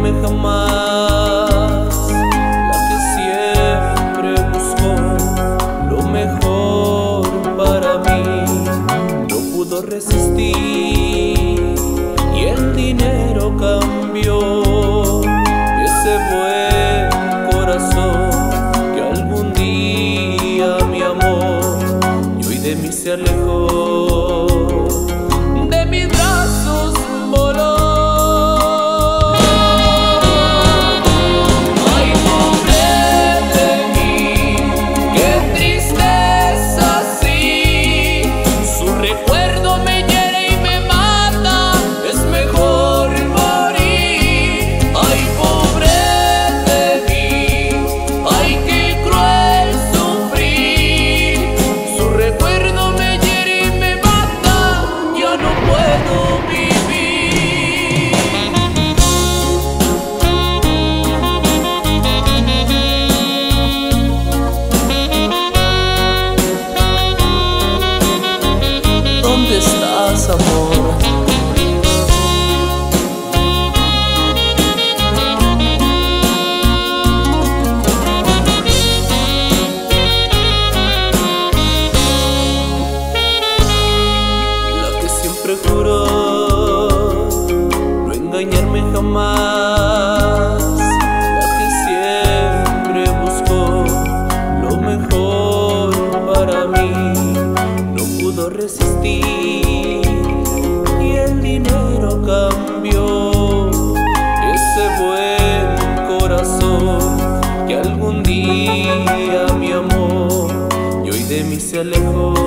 engañarme jamás, la que siempre buscó lo mejor para mí, no pudo resistir y el dinero cambió ese buen corazón que algún día me amó y hoy de mí se alejó. De mis brazos voló. Ay, pobre de mí, qué tristeza, sí. Su recuerdo me hiere y me mata, es mejor morir. Ay, pobre de mí, ay, qué cruel sufrir. Su recuerdo me hiere y me mata, ya no puedo vivir. ¿Dónde estás, amor? La que siempre juró no engañarme jamás, la que siempre buscó lo mejor para mí, no pudo resistir y el dinero cambió ese buen corazón que algún día me amó y hoy de mí se alejó.